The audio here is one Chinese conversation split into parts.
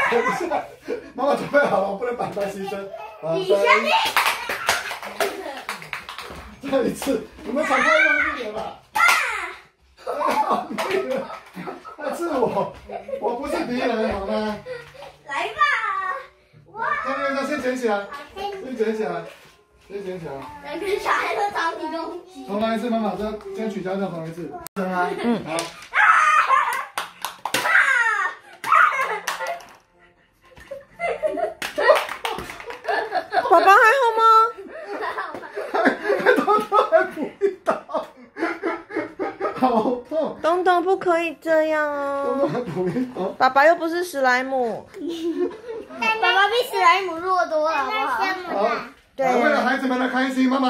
等一下，妈妈准备好了，我不能把它牺牲。 你先你。 再一次，你们敞开用力点吧。好累了，那是我不是敌人，好吗？ 来吧，我。 先捡起来，先捡起来，先捡起来。 两个小孩都找你东西。 重来一次，妈妈先取消掉，重来一次。好。 宝宝还好吗？ 还补一刀，好痛！ 东东不可以这样哦。 还补一刀。 爸爸又不是史莱姆。 爸爸比史莱姆弱多了，好不好？ 好， 对。 为了孩子们的开心，妈妈。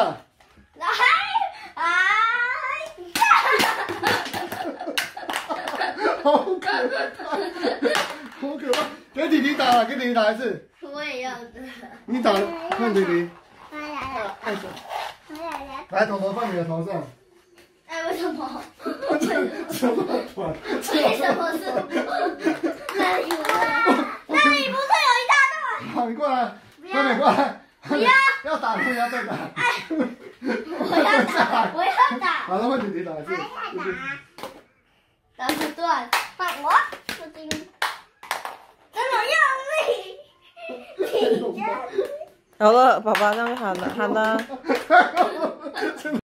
好可怕，好可怕！给弟弟打了，给弟弟打一次。 我也要的。 你打，看弟弟。 来了。 来，头头放你的头上。 哎，为什么？ 什么团？ 为什么是我？那里不是有一大段？ 好，你过来，快点过来。 不要！ 要打不要再打。 我要打。 好了，换弟弟打一次。 打不断，换我。这么用力。 好了，宝宝这样就好了，好了。